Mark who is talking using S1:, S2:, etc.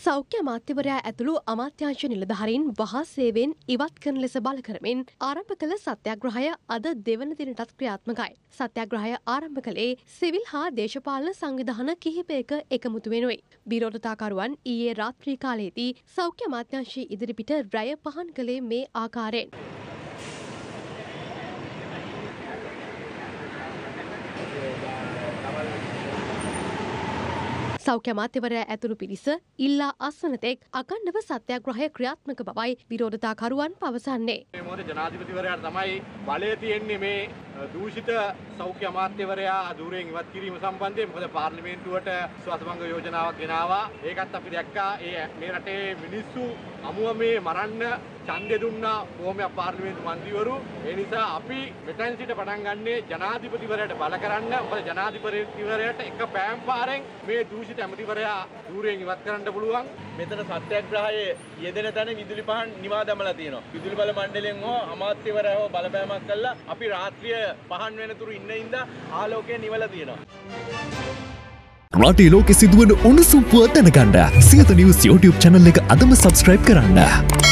S1: සෞඛ්‍ය අමාත්‍යවරයා ඇතුළු අමාත්‍යාංශ නිලධාරීන් වහා සේවයෙන් ඉවත් කරන ලෙස බල කරමින් ආරම්භ කළ සත්‍යාග්‍රහය අද දෙවන දිනටත් ක්‍රියාත්මකයි. සත්‍යාග්‍රහය ආරම්භ කළේ සිවිල් හා දේශපාලන සංවිධාන කිහිපයක එකමුතු වෙනුයි. විරෝධතාකරුවන් ඊයේ රාත්‍රී කාලයේදී සෞඛ්‍ය අමාත්‍යාංශය ඉදිරිපිට රැය පහන් කළේ මේ ආකාරයෙන්. සෞඛ්‍ය අමාත්‍යවරයා ඇතුළු පිරිස ඉල්ලා අස්වන තෙක් අඛණ්ඩව සත්‍යාග්‍රහය ක්‍රියාත්මක බවයි විරෝධතාකරුවන් පවසන්නේ.
S2: මේ මොහොතේ ජනාධිපතිවරයාට තමයි බලය තියෙන්නේ මේ දූෂිත සෞඛ්‍ය අමාත්‍යවරයා ධූරයෙන් ඉවත් කිරීම සම්බන්ධයෙන්. මොකද පාර්ලිමේන්තුවට විශ්වාසභංග යෝජනාවක් ගෙනාවා. ඒකත් අපි දැක්කා. මේ රටේ මිනිස්සු අමුමේ මරන්න ඡන්දය දුන්නා කොහොමද පාර්ලිමේන්තු මන්ත්‍රීවරු. ඒ නිසා අපි මෙතෙන් සිට පටන් ගන්නේ ජනාධිපතිවරයාට බල කරන්න. මොකද ජනාධිපතිවරයාට එක පෑම් පාරෙන් මේ දූෂිත ඇමතිවරයා ධූරයෙන් ඉවත් කරන්න පුළුවන්.
S3: මෙතන සත්‍යාග්‍රහයේ යෙදෙන තැන විදුලි පහන් නිවා දමලා තියෙනවා. විදුලි බල මණ්ඩලයෙන් හෝ අමාත්‍යවරයා හෝ බලපෑමක් කළා අපි රාත්‍රිය පහන් වෙනතුරු ඉන්න ඉඳලා ආලෝකය නිවලා තියෙනවා.
S4: රටේ ලෝකෙ සිදුවන උණුසුම් පුවත් දැනගන්න සියත නිවුස් YouTube channel එක අදම subscribe කරන්න.